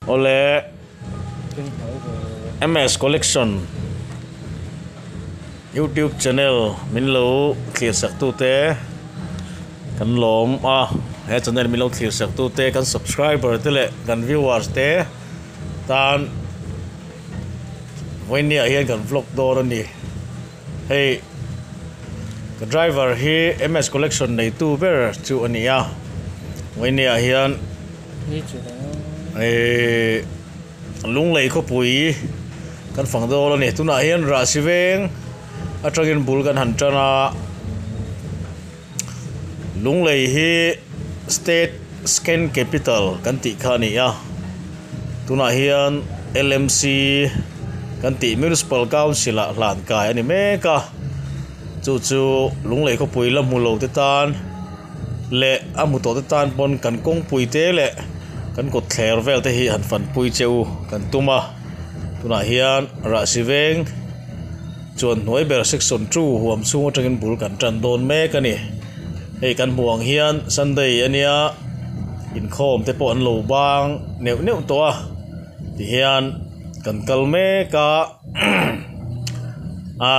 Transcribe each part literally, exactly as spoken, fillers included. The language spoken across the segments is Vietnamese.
Ole em ét Collection YouTube channel min lo clear sak tu te kan lom a he channel min lo clear sak tu te kan subscriber te le kan viewers te tan when ni hian kan vlog dor ani hey ka driver hi em ét Collection nei tu ber chu ani a when ni hian ai lung lei kho pui kan phang do lo ni tuna hian ra siveng atangin bul kan han tana lung lei hi state scan capital kan ti khani ya tuna hian L M C kan ti municipal council a hlan kai ani me ka chu chu lung lei kho pui la mulo te tan le amu to te tan pon kan kong pui te le kan ko thler vel te hi han fan pui cheu kan tuma tuna hian ra siveng chuan noi ber section two huam chung atangin bul kan tran don me kani ei kan buang hian Sunday ania in khom te po an lo bang neu neu to a ti hian kan kal me ka a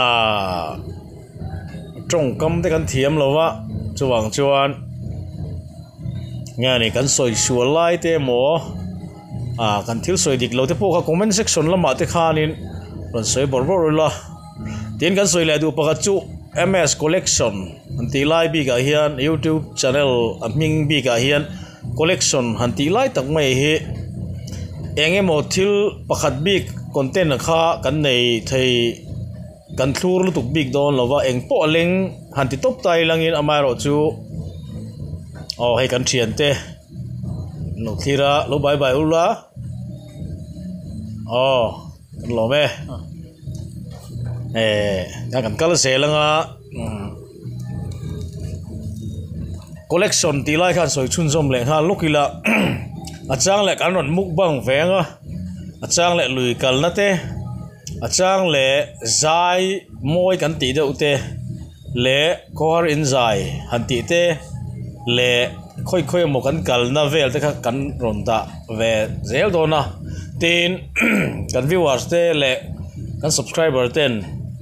trong kam te kan thiam lowa chuwang chuan nghe này kan soi sua lai te mo à kan thil soi dik lo te po ka comment section lama te khanin ron soi bor bor la tin kan soi la du pa chu em ét Collection anti lai bi ga hian YouTube channel aming bi ga hian collection anti lai tak mai hi enge mo thil pakhat big content kha kan nei thei kan thlur lu tuk big don lova eng po leng hanti top tai langin amaro chu oh hay kan thian te no khira lo bye bye ula oh kan lo me eh ya kan kal se langa collection ti lai khan soi chun zom le ha lokila achang le kan ron muk bang venga achang le lui kal na te achang le zai moi kan ti deuh te le kor in zai han ti te le khoi khoi mo kan kal na vel te kha kan ron da ve zel do na tin kan viewers te le kan subscriber ten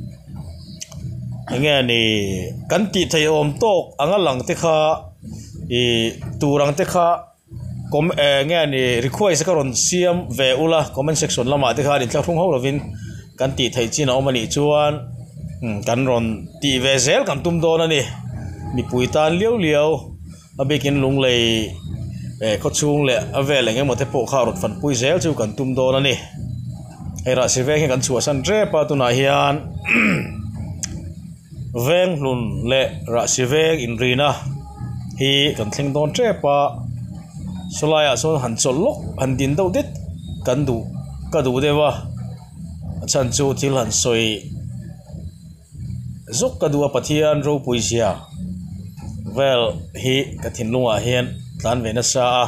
nge ni kan ti thei om tok anga lang te kha i turang te kha kom nge ni request ka ron siam ve ula comment section lama te kha ni tla phung ho lovin kan ti thei chin om ani chuan kan ron ti ve zel kan tum do na ni mi pui tan liao liao abekin lung lei e kho chung le avel enge mo te po kha rot fan pui zel chu kan tum do na ni era siveng kan chu san tre pa tu na hian veng lun le ra siveng in rina hi kan thling don tre pa solaya so han chol lok han din do dit kan du ka du dewa chan chu thil han soi zok ka du pathian ro pui sia well hi kathin lunga hian tlan vena sa a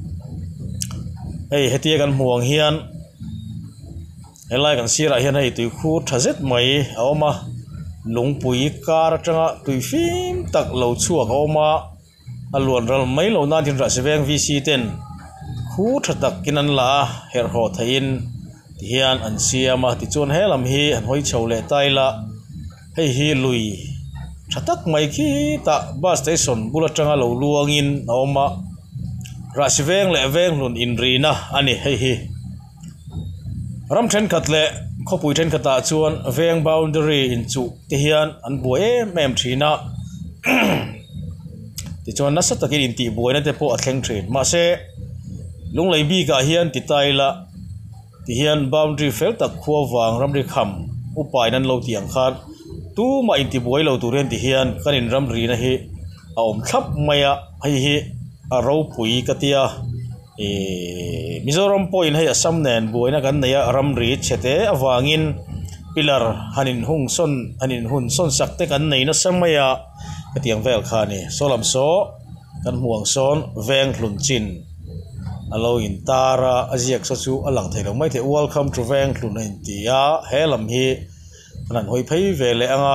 ei hetia kan muang hian helai kan sira hian hei tui khu thazet mai awma lungpui kar atanga tui fim tak lo chuak awma alwan ral mai lo na din ra seveng V C ten khu thatak kinan la her ho thain hian an siama ti chon helam hi an hoi chole taila hei hi lui thatak mai khi ta bus station bulatanga lo luangin awma ra siveng le veng lun in rina ani hei hi ram then khatle khopui then khata chuan veng boundary in chu te hian an buai mem thina ti chuan na satakin in ti buai na te po athleng thin ma se lunglei bi ka hian ti taila ti hian boundary fel tak khuwa wang ram ri kham upai nan lo tiang khan tu ma in ti buai lo turen ti hian kanin ram ri na hi a om thlap maya hei hi a ro pui katia e Mizoram point hei asam nen buaina kan neya ram ri chete awangin pillar hanin hung son hanin hun son sakte kan neina samaya katiang vel khani solam so kan huang son veng hlun chin alo in tara aziak so chu alang thailo mai the welcome to veng hlun in tia helam hi nan hoi phei vele anga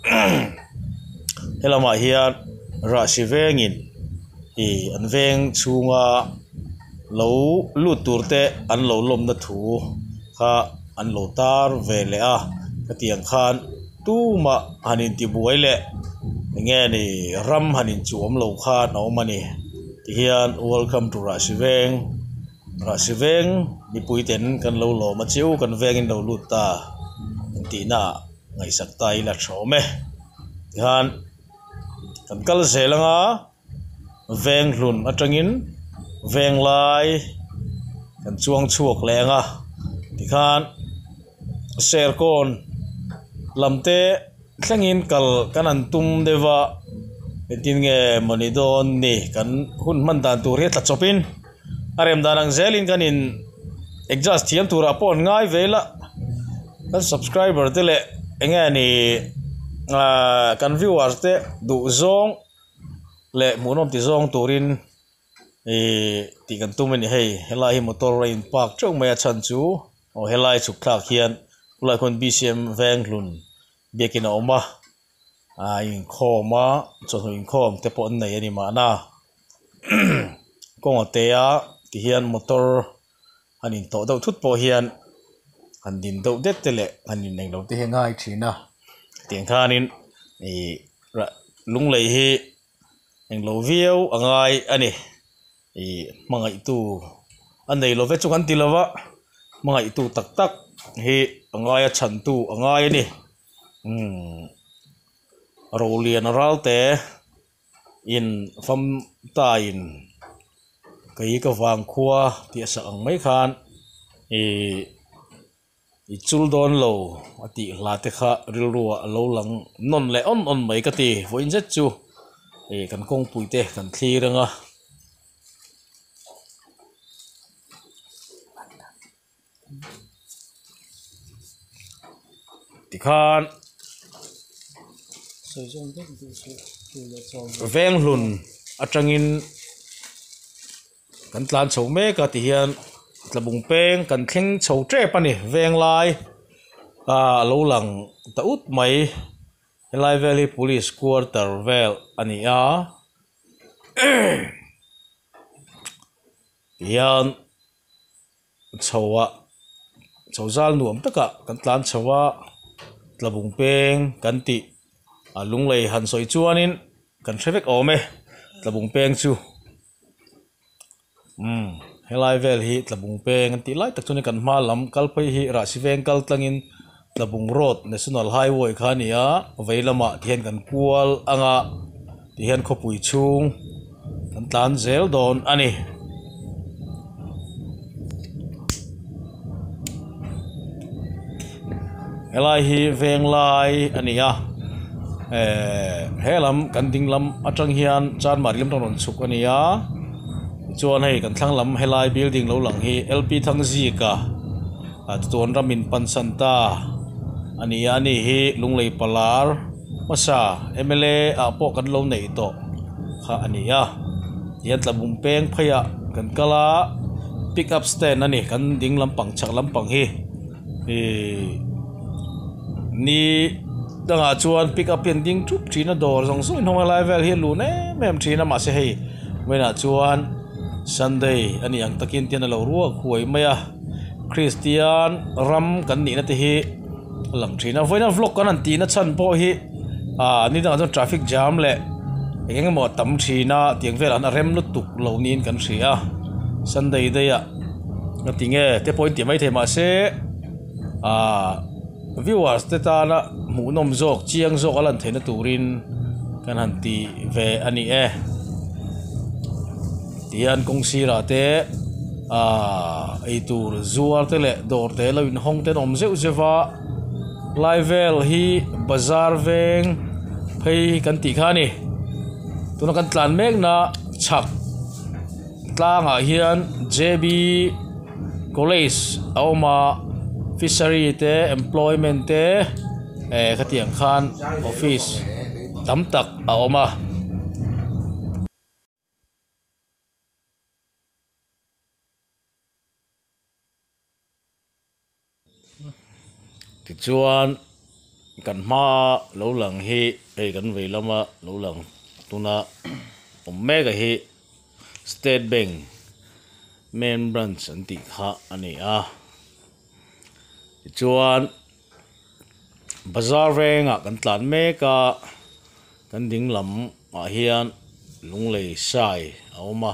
helama hian ra sivengin i an veng chunga lo lut turte an lo lom na thu kha an lo tar ve le a ka tiang khan tu ma hanin ti buai le nge ni ram hanin chuam lo kha no mani ti hian welcome to Rasiveng Rasiveng ni puiten kan lo lo ma chiu kan vengin lo lut ta ti na ngai sak tai la thome ti han kan kal zelanga veng hlun atangin veng lai kan chuang chuak lenga ti khan ser kon lamte thlangin kal kan an tum dewa tin nge monidon ni kan hun man dan tur he tla chopin arem danang zelin kanin exhaust thiam tura pon ngai vela kan subscriber te le enge ni kan viewers te du zong le munom ti zong turin e ti kan tumen hei helai hi motor rain park chong maya chan chu o helai chuk thak hian ulai kon B C M veng hlun bekin oma a in khoma chon in khom te pon nei ani ma na kong te a ti hian motor anin to dau thut po hian an din dau det tele anin neng lo te hengai thina tiang khanin e lung lei hi eng lo viau angai ani e mangai tu anei lo ve chu kan tilawa mangai tu tak tak hi angai a chan tu angai ani um rolian ralte in fam ta in kai ka wang khua ti sa ang mai khan e i chul don lo ati la te kha ril ruwa lo lang non le on on mai ka ti voin jet chu e kan kong puite kan thli ranga ti khan veng hlun atangin kan tlan chho me ka ti hian tlabung peng kan thleng chho tre pani veng lai a lo lang ta ut mai helai valley police quarter vel ani a hian chowa chozal nuam taka kan tlan chowa tlabung peng kan ti a lung lei han soi chuanin kan threvek ome tlabung peng chu um helai vel hi tlabung peng an ti lai tak chuni kan hma lam kalpai hi Rasiveng kal tlangin tlabung road national highway khania veilama thian kan kual anga tihian khopui chung kan tlan zel don ani helai hi veng lai ania eh helam kan dinglam atang hian chan marilam ton chuk ania chuan hei kan thlang lam helai building lo lang hi L P thang zi ka at ton ramin pansanta ani ani hi lunglei palar masa M L A a po kan lo nei to kha ania hian tlabung peng phaya kan kala pick up stand ani kan ding lampang chak lampang hi e ni danga chuan pick up pen ding thup thina dor jong so in homa level hi lu ne mem thina ma se hei wena chuan Sunday ani ang takin tian lo ruwa khuai maya Christian ram kan ni na te hi lang thina voina vlog kan an ti na chan po hi a ni dang chon traffic jam le engeng mo tam thina tiang vel an rem lu tuk lo nin kan ria Sunday de ya na tinge te point ti mai the ma se a viewers te ta na mu nom jok chiang jok alan theina turin kan han ti ve ani e tian kong sira te a ei tur zuar te le dor te lo in hong te nom zeu zewa livel hi bazar veng phei kan ti khani tuna kan tlan mek na chak tlanga hian J B college auma fishery te employment te e khatiang khan office tam tak auma ti chuan kan ma lo lang hi e kan ve lama lo lang tuna om mega hi State Bank main branch an tih kha ani a chuan bazar venga kan tlan mek a kan ding lam a hian lunglei sai a awma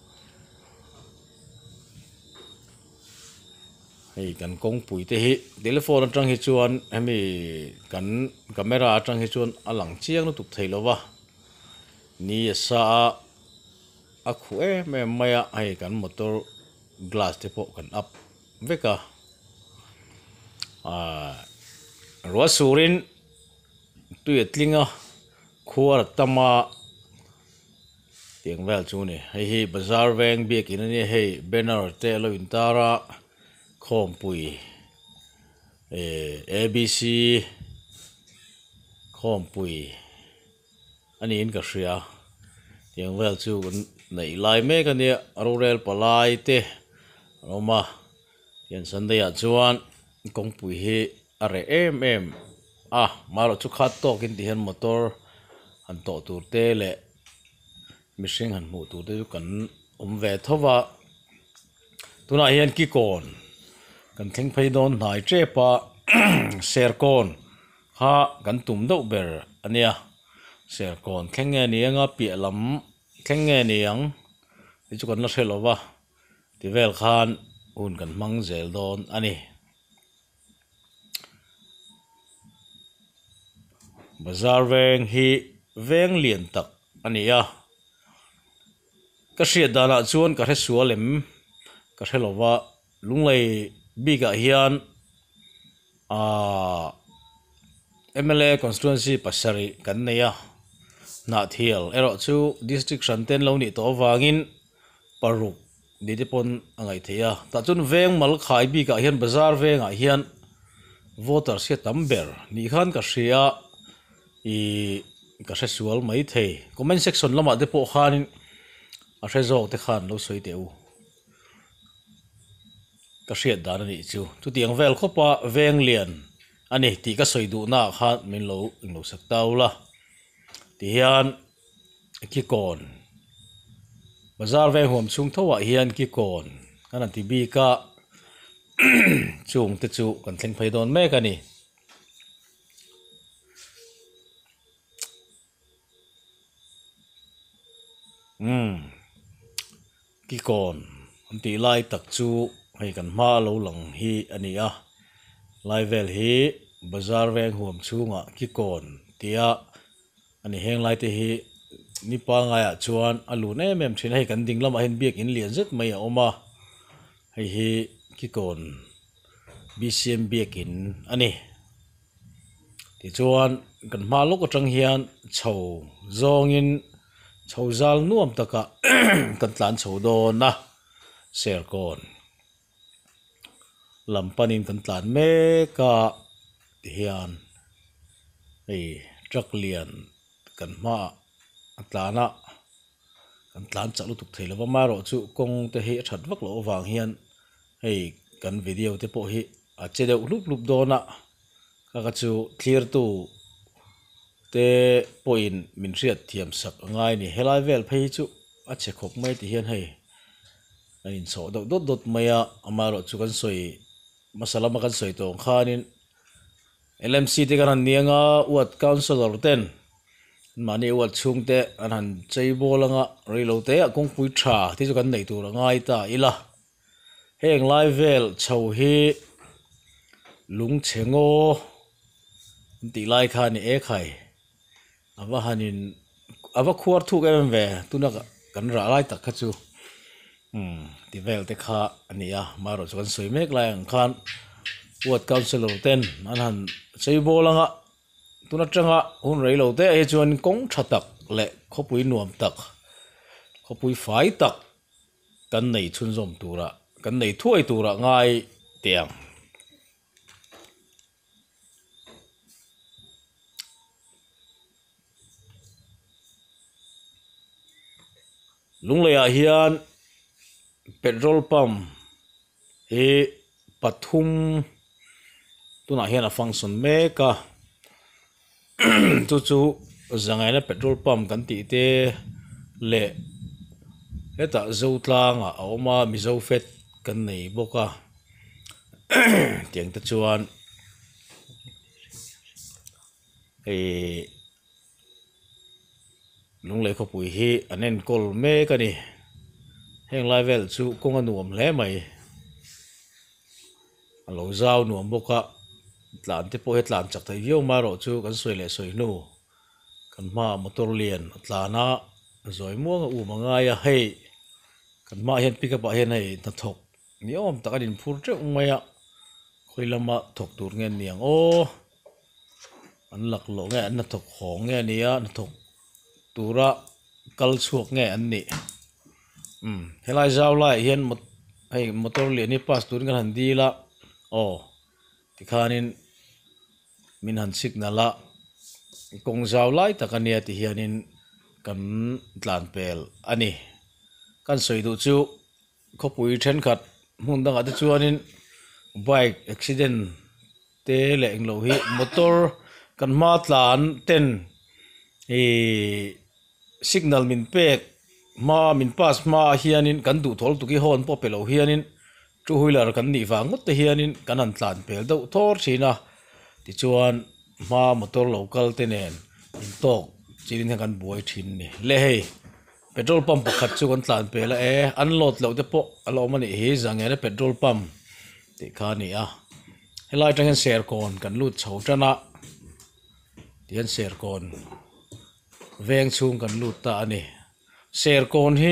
hei kan kongpui te hi telephone atang hi chuan hemi kan camera atang hi chuan alang chiang nu tuk theilowa ni sa a khu e me maya ai kan motor glass te po kan up veka a ro surin tu etlinga khuar tama tiang vel chu ni hei hi bazar veng biak in ani hei banner te lo intara khom pui e a b c khom pui ani in ka hria tiang vel chu nei lai me ka ni rurel palai te roma yan sunday a chuan kong pui hi are em em a maro chu khat to kin ti han motor an to tur te le mishing han mu tu te kan um ve thowa tuna hian ki kon kan thing phei don nai tre pa ser kon ha kan tum do ber ania ser kon thlenge ni anga pi lam thlenge ni ang ti chu kan la threlowa ti vel khan un kan mang zel don ani bazar veng hi veng lian tak ania ka hriat dana chuan ka hre sualem ka hrelowa lunglei biga hian a M L A constituency pasari kan neya na thial ero chu district santen lo ni to wangin paruk ditipon angai theya ta chun veng mal khai biga hian bazar veng a hian voter se tamber ni khan ka hria i ka hre sual mai thei comment section lama de po khanin a hre zawk te khan lo soi teu ka hriat dan ani chu chu tiang vel khopa veng lian ani ti ka soi du na kha min lo ing lo sak taula ti hian ki kon bazar veng hom chung thowa hian ki kon kana ti bi ka chung te chu kan thleng phei don mek ani um ki kon an ti lai tak chu hei kan ma lo lang hi ani a lai vel hi bazar veng hom chunga ki kon tia ani heng lai te hi nipa nga ya chuan alu ne mem thin hei kan ding lam a hen biak in lian zet mai a oma hei hi ki kon B C M biak in ani ti chuan kan ma lo ko tang hian chho zong in chho zal nuam taka kan tlan chho do na ser kon lampanin kan tlan me ka hian ei truck lian kan ma atlana kan tlan chalu tuk theilawa maro chu kong te hi that vak lo wang hian hei kan video te po hi a chede lup lup dona ka ka chu clear tu te point min riat thiam sak ngai ni helai vel phei chu a che khop mai ti hian hei anin so dot dot dot maya amaro chu kan soi masala ma kan soi tong khanin L M C te kan nianga wat councilor ten mani wat chung te an han chei bolanga reilo te a kong pui tha ti chu kan nei tur ngai ta ila heng lai vel chho hi lung chengo ti lai kha ni e khai awa hanin awa khuar thu ka em ve tuna kan ra lai tak kha chu um ti vel te kha ania maro chu kan soi mek lai ang khan wat councilor ten an han chei bolanga tuna tanga hun reilo te e chuan kong thatak le khopui nuam tak khopui fai tak kan nei chun zom tura kan nei thuai tura ngai tiang lunglea hian petrol pump he pathum tuna hian a function meka chu chu zangai na petrol pump kan ti te le heta zo tlang a oma mi zo fet kan nei boka tiang ta chuan e lung le kho pui hi anen kol me ka ni heng level chu kong anuam hle mai alo zau nuam boka tlan te po he tlan chak thai yo ma ro chu kan soi le soi nu kan ma motor lian tlana zoi muang u manga ya hei kan ma hian pick up a hian hei na thok ni om takanin phur tre maya khoilama thok tur nge niang o an lak lo nge an na thok khong nge nia na thok tura kal chuak nge an ni um helai zau lai hian hei motor lian ni pas tur ngan han di la o tikhanin min han signala kong zau lai takania ti hianin kan tlan pel ani kan soi du chu khopui then khat mun dang ati chuanin bike accident te le englo hi motor kan ma tlan ten e signal min pek ma min pass ma hianin kan du thol tuki hon po pelo hianin two wheeler kan ni wa ngot te hianin kan an tlan pel do thor china ti chuan ma motor local te nen in tok chin kan buai thin ni le hei petrol pump pakhat chu kan tlan pela e unload lo te po alo mani hi zang ene petrol pump ti kha ni a helai tang share kon kan lut chho tana tian share kon veng chung kan lut ta ani share kon hi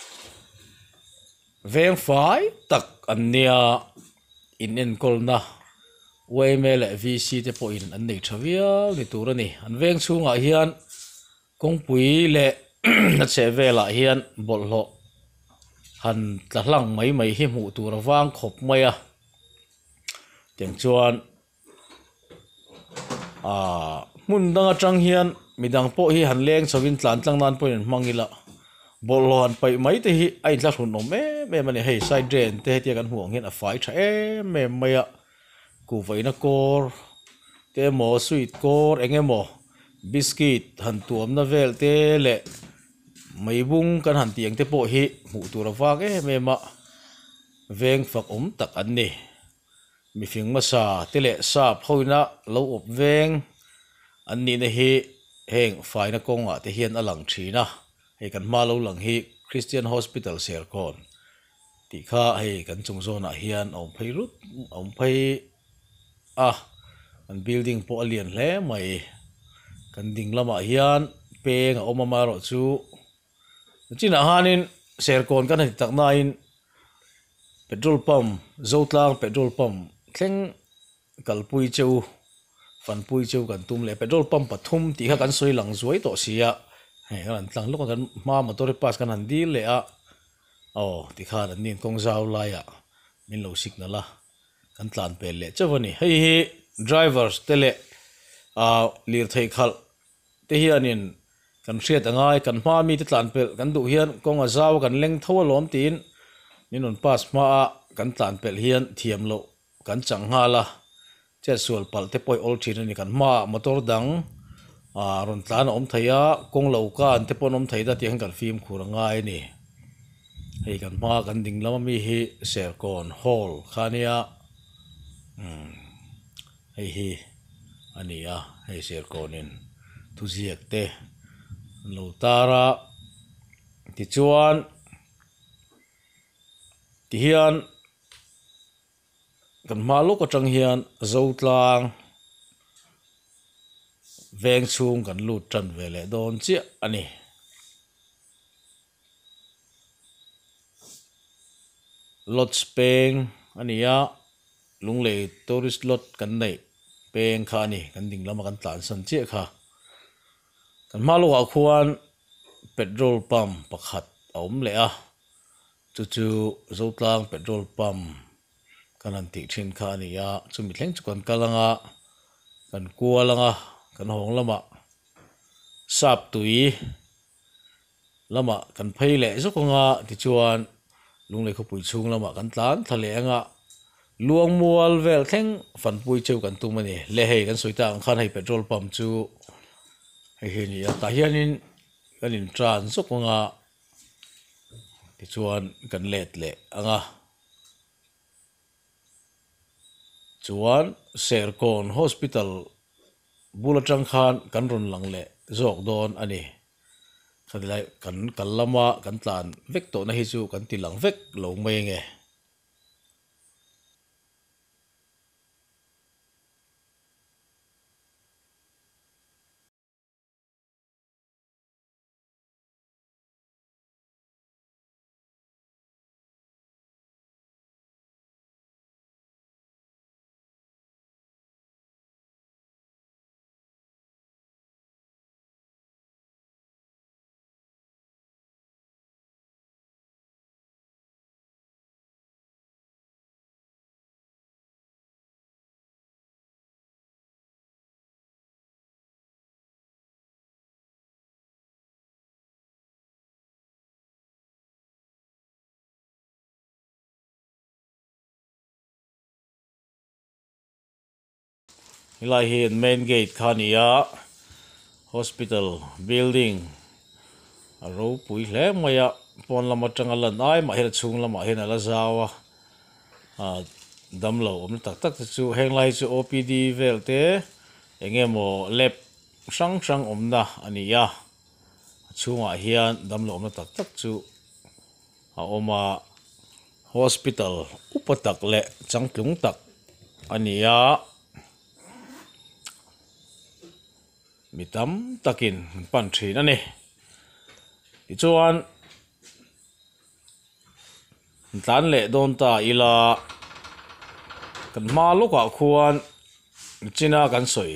veng fai tak ania in en kolna way mele vc te po in an nei thavia ni turani an veng chunga hian kongpui le na che vela hian bolho han tlang mai mai hi mu tur wang khop mai a tiang chuan a mun danga tang hian midang po hi han leng chawin tlan tlang nan po in mangila bolho han pai mai te hi ai tla thun nom me me mani hei side drain te ti kan huang hian a fai tha e me mai a ku vaina kor te mo sweet kor engemo biscuit han tuam na vel te le mai bung kan han tiang te po hi mu tur awak e me ma veng fak om tak an ni mi fing ma sa te le sa phoina lo op veng an ni na hi heng faina konga te hian alang thina hei kan ma lo lang hi Christian Hospital Serkon ti kha hei kan chung zona hian om phei rut om phei a an building po alian hle mai kan ding lama hian peng a omama ro chu china hanin Serkon kan hi takna in petrol pump zotlang petrol pump thleng kalpui cheu fanpui cheu kan tum le petrol pump pathum ti kha kan soi lang zuai to sia he kan tlang lo kan ma motor pass kan han dil le a oh ti kha an nin kong zau la ya min lo signala kan tlan pel le chawani hei hi drivers tele a lir thei khal te hianin kan hriat angai kan ma mi te tlan pel kan du hian kong a zau kan leng thaw lom tin nin on pass ma a kan tlan pel hian thiam lo kan chang hala che sual pal te poi ol thin ni kan ma motor dang a ron tlan om thaya kong lo ka an te pon om thai da ti han kan film khurangai ni hei kan ma kan ding lama mi hi Serkon hall khania um hei hi ania hei Serkonin tu ziak te lo tara ti chuan ti hian kan ma lo ko tang hian zotlang veng chung kan lut tran vele don chia ani lot peng ania lunglei tourist lot kan nei peng kha ni kan ding lama kan tlan san che kha kan ma lo a khuan petrol pump pakhat om le a chu chu zotlang petrol pump kan an ti thin kha ania chumi thleng chu kan kalanga kan kualanga kan hong lama sap tui lama kan phei le zokonga ti chuan lunglei kho pui chung lama kan tlan thale anga luang mual vel thleng fan pui cheu kan tumani le hei kan soita ang khan hei petrol pump chu hei hi ni ta hianin kan in tran zokonga ti chuan kan let le anga chuan Serkon Hospital bulatang khan kan ron lang le zok don ani khadilai kan kallama kan tlan vek to na hi chu kan ti lang vek lo mai nge hilai hi main gate khania hospital building aro pui hle maya pon lama tanga lan ai ma hel chung lama hen ala zawa a damlo om tak tak chu heng lai chu O P D velte engemo lab sang sang omna ania chunga hian damlo om tak tak chu a oma hospital upatak le changtlung tak ania mitam takin pan thin ani ti chuan tlan le don ta ila kan ma loka khuan china kan soi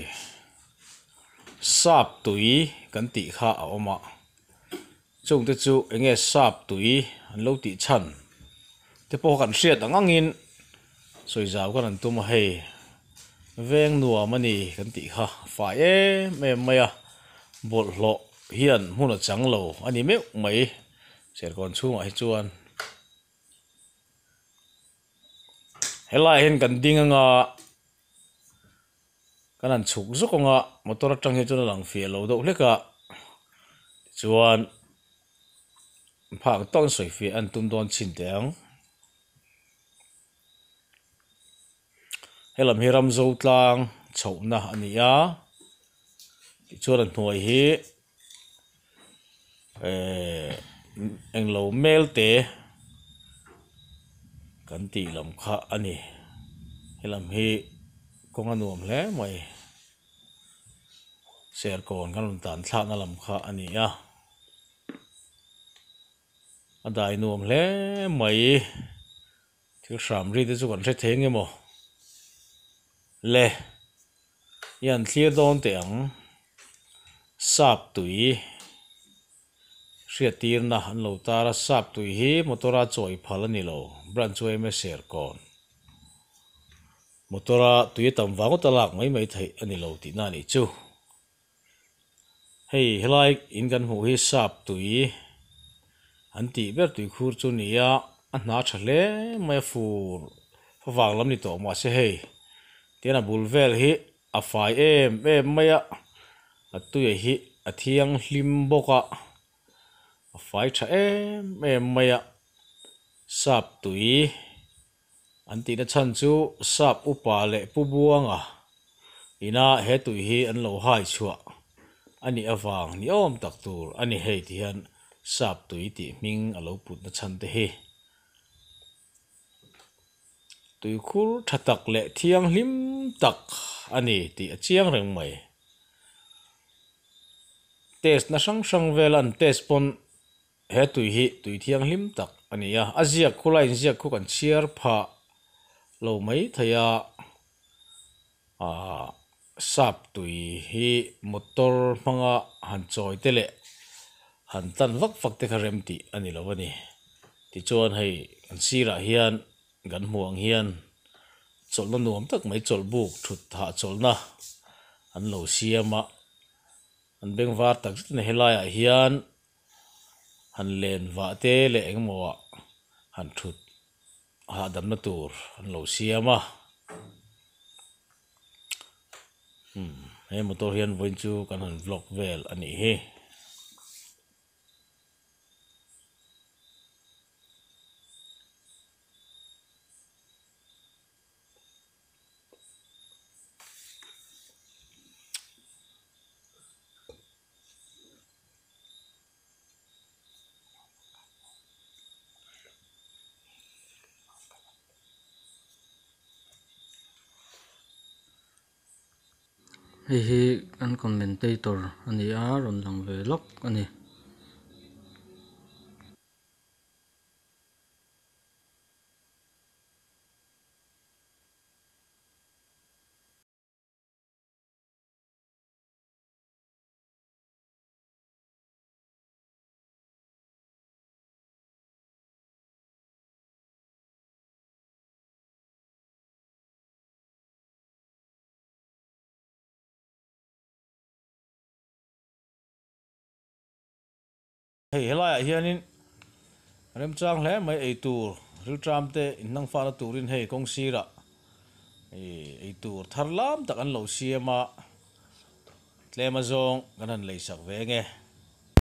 sap tui kan ti kha a oma chung te chu enge sap tui an lo ti chan te po kan hriat angangin soi zaw kan an tum hei veng nuwa mani kan ti kha fa e me maya bol hlo hian huna changlo ani me mai Serkon chunga hi chuan helai hen kan dinganga kanan chuk zukonga motor atang hi chuna lang fia lo do hleka chuan phak ton soi fi an tum don chin teng helam hiram zo tlang chhouna ania ti chuan an hnuai hi eh englo melte kan ti lam kha ani helam hi konga nuam hle mai Serkon kan tan thla na lam kha ani a adai nuam hle mai thil sham ri te chu kan hre theng emo le yan thlir don teng sap tui hriat tir na an lo tara sap tui hi motora choi phal ani lo bran chu em Serkon motora tui tam wango talak mai mai thei ani lo ti na ni chu hei helai in kan hu hi sap tui an ti ber tui khur chu nia a hna thle mai fur phawang lam ni to ma se hei tiana bulvel hi a fai em em maya atui hi athiang hlim boka a fai tha em em maya sap tui an ti na chan chu sap upa le pu buanga ina he tui hi an lo hai chua ani awang ni om tak tur ani hei ti hian sap tui ti ming alo put na chan te hi tui khur thatak le thiang hlim tak ani ti a chiang reng mai test na sang sang velan test pon he tui hi tui thiang hlim tak ani a aziak khulai ziak khu kan chiar pha lo mai thaya a sap tui hi motor manga han choi tele han tan vak vak te kharem ti ani lo ani ti chuan hei kan sira hian gan muang hian cholna nuam tak mai chol buk thut ha cholna an lo siama an beng var tak ne helaya hian han len wa te le engmawa han thut ha dam na tur an lo siama hmm he motor hian voin chu kan han vlog vel ani he hei hi an commentator ani a rawn lang ve lawk ani hei helai hianin rem chang hle mai ei tur ril tram te in nang fa na turin hei kong sira ei ei tur thar lam tak an lo siama tlema zong kan han lei sak ve nge